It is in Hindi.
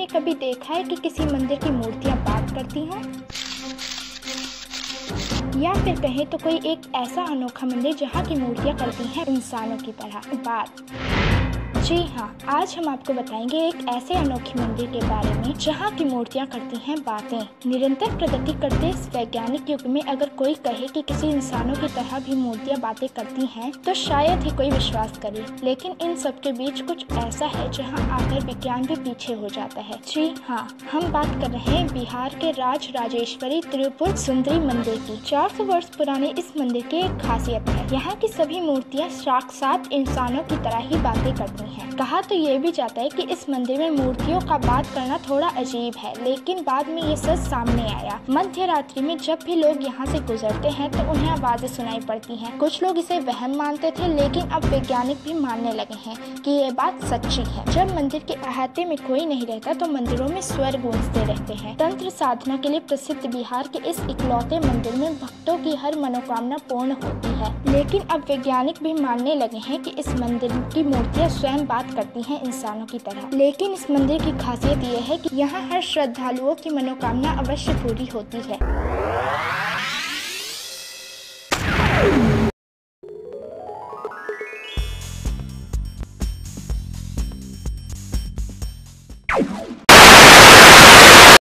कभी देखा है कि किसी मंदिर की मूर्तियाँ बात करती हों? या फिर कहें तो कोई एक ऐसा अनोखा मंदिर जहाँ की मूर्तियाँ करती हैं इंसानों की तरह बात। जी हाँ, आज हम आपको बताएंगे एक ऐसे अनोखे मंदिर के बारे में जहाँ की मूर्तियाँ करती हैं बातें। निरंतर प्रगति करते इस वैज्ञानिक युग में अगर कोई कहे कि किसी इंसानों की तरह भी मूर्तियाँ बातें करती हैं तो शायद ही कोई विश्वास करे, लेकिन इन सब के बीच कुछ ऐसा है जहाँ आकर विज्ञान भी पीछे हो जाता है। जी हाँ, हम बात कर रहे हैं बिहार के राज राजेश्वरी त्रिपुर सुंदरी मंदिर की। 400 वर्ष पुराने इस मंदिर की एक खासियत है, यहाँ की सभी मूर्तियाँ साक्षात इंसानों की तरह ही बातें करती हैं। कहा तो ये भी जाता है कि इस मंदिर में मूर्तियों का बात करना थोड़ा अजीब है, लेकिन बाद में ये सच सामने आया। मध्य रात्रि में जब भी लोग यहाँ से गुजरते हैं तो उन्हें आवाजें सुनाई पड़ती हैं। कुछ लोग इसे वहम मानते थे, लेकिन अब वैज्ञानिक भी मानने लगे हैं कि ये बात सच्ची है। जब मंदिर के अहाते में कोई नहीं रहता तो मंदिरों में स्वर गूंजते रहते हैं। तंत्र साधना के लिए प्रसिद्ध बिहार के इस इकलौते मंदिर में भक्तों की हर मनोकामना पूर्ण होती है। लेकिन अब वैज्ञानिक भी मानने लगे हैं कि इस मंदिर की मूर्तियाँ स्वयं बात करती हैं इंसानों की तरह। लेकिन इस मंदिर की खासियत यह है कि यहाँ हर श्रद्धालुओं की मनोकामना अवश्य पूरी होती है।